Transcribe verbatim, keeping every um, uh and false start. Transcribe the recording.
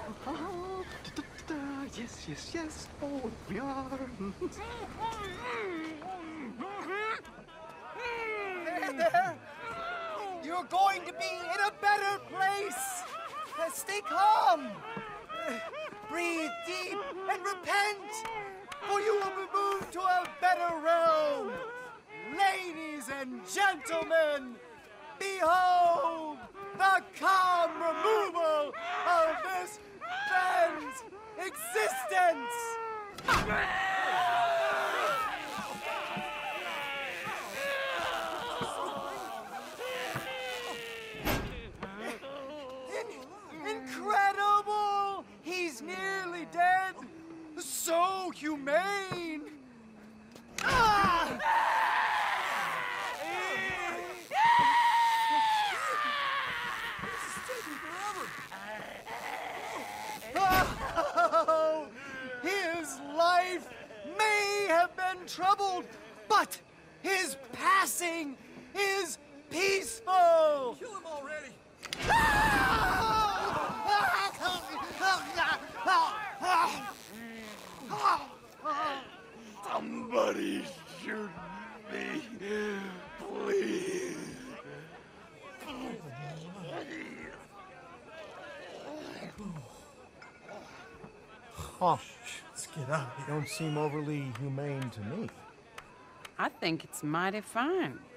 Oh, da, da, da, yes, yes, yes. Oh, we are. There, there. You're going to be in a better place. Uh, stay calm. Uh, breathe deep and repent, for you will be moved to a better realm. Ladies and gentlemen, behold the calm removal of this man's existence! In- incredible! He's nearly dead! So humane! Ah! Oh, his life may have been troubled, but his passing is peaceful. Kill him already! Somebody shoot me, please. Oh, let's get out. They don't seem overly humane to me. I think it's mighty fine.